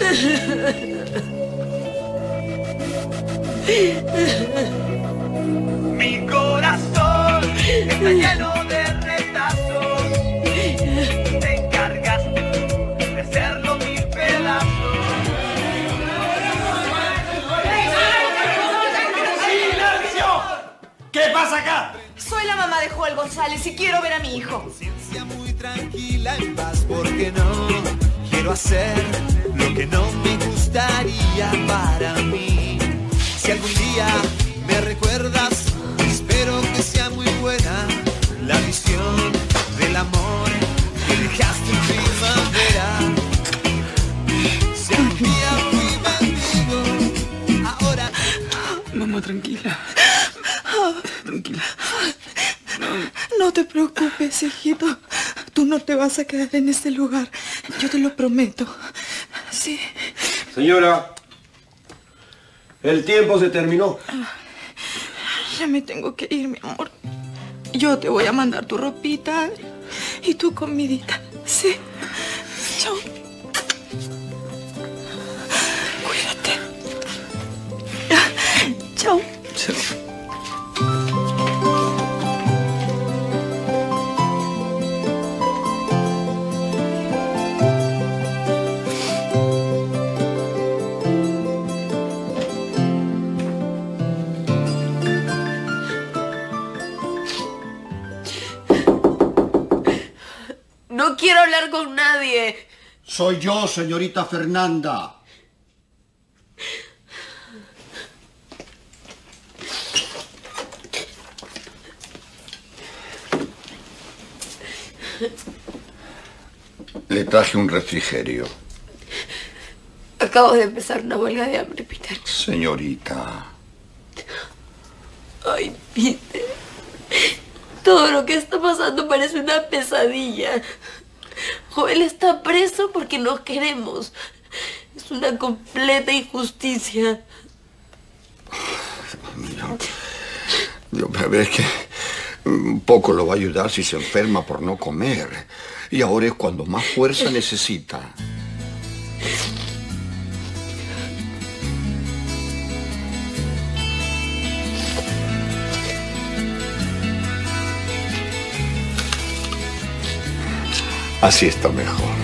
Mi corazón está lleno de retazos. Te encargas de hacerlo mil pedazos. ¡Silencio! ¿Qué pasa acá? Soy la mamá de Joel González y quiero ver a mi hijo. Conciencia muy tranquila, en paz, porque no quiero hacer lo que no me gustaría para mí. Si algún día me recuerdas, espero que sea muy buena la visión del amor que dejaste en primavera. Si algún día fui mendigo, ahora... Mamá, tranquila. Tranquila. No te preocupes, hijito. Tú no te vas a quedar en este lugar. Yo te lo prometo. Sí. Señora, el tiempo se terminó. Ya me tengo que ir, mi amor. Yo te voy a mandar tu ropita y tu comidita. Sí. Chao. Cuídate. Chao. Chao. No quiero hablar con nadie. Soy yo, señorita Fernanda. Le traje un refrigerio. Acabo de empezar una huelga de hambre, Peter. Señorita. Ay, Peter. Todo lo que está pasando parece una pesadilla. Joel está preso porque nos queremos. Es una completa injusticia. A ver, es que un poco lo va a ayudar si se enferma por no comer. Y ahora es cuando más fuerza necesita. Así está mejor.